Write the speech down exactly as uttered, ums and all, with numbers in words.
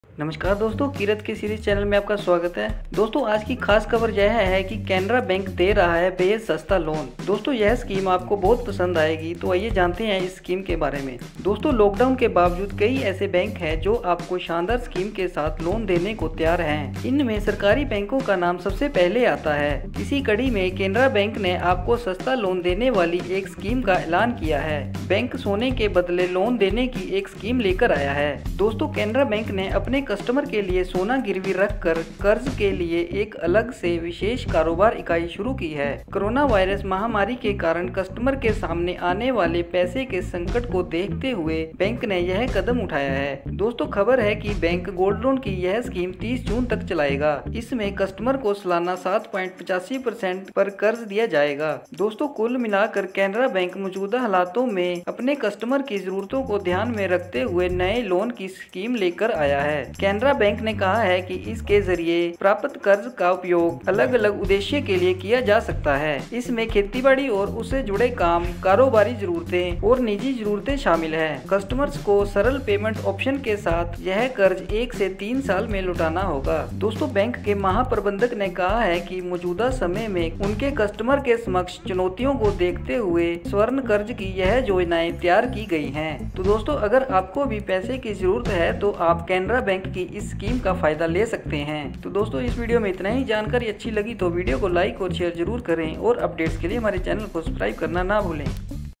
नमस्कार दोस्तों, किरत की सीरीज चैनल में आपका स्वागत है। दोस्तों आज की खास खबर यह है कि कैनरा बैंक दे रहा है बेहद सस्ता लोन। दोस्तों यह स्कीम आपको बहुत पसंद आएगी, तो आइए जानते हैं इस स्कीम के बारे में। दोस्तों लॉकडाउन के बावजूद कई ऐसे बैंक हैं जो आपको शानदार स्कीम के साथ लोन देने को तैयार हैं। इनमें सरकारी बैंकों का नाम सबसे पहले आता है। इसी कड़ी में कैनरा बैंक ने आपको सस्ता लोन देने वाली एक स्कीम का ऐलान किया है। बैंक सोने के बदले लोन देने की एक स्कीम लेकर आया है। दोस्तों कैनरा बैंक ने अपने कस्टमर के लिए सोना गिरवी रखकर कर्ज के लिए एक अलग से विशेष कारोबार इकाई शुरू की है। कोरोना वायरस महामारी के कारण कस्टमर के सामने आने वाले पैसे के संकट को देखते हुए बैंक ने यह कदम उठाया है। दोस्तों खबर है कि बैंक गोल्ड लोन की यह स्कीम तीस जून तक चलाएगा। इसमें कस्टमर को सालाना सात पॉइंट पचासी परसेंट पर कर्ज दिया जाएगा। दोस्तों कुल मिलाकर कैनरा बैंक मौजूदा हालातों में अपने कस्टमर की जरूरतों को ध्यान में रखते हुए नए लोन की स्कीम लेकर आया है। कैनरा बैंक ने कहा है कि इसके जरिए प्राप्त कर्ज का उपयोग अलग अलग उद्देश्य के लिए किया जा सकता है। इसमें खेतीबाड़ी और उससे जुड़े काम, कारोबारी जरूरतें और निजी जरूरतें शामिल हैं। कस्टमर्स को सरल पेमेंट ऑप्शन के साथ यह कर्ज एक से तीन साल में लौटाना होगा। दोस्तों बैंक के महाप्रबंधक ने कहा है कि मौजूदा समय में उनके कस्टमर के समक्ष चुनौतियों को देखते हुए स्वर्ण कर्ज की यह योजनाएं तैयार की गई हैं। तो दोस्तों अगर आपको भी पैसे की जरूरत है तो आप कैनरा बैंक की इस स्कीम का फायदा ले सकते हैं। तो दोस्तों इस वीडियो में इतना ही। जानकारी अच्छी लगी तो वीडियो को लाइक और शेयर जरूर करें और अपडेट्स के लिए हमारे चैनल को सब्सक्राइब करना ना भूलें।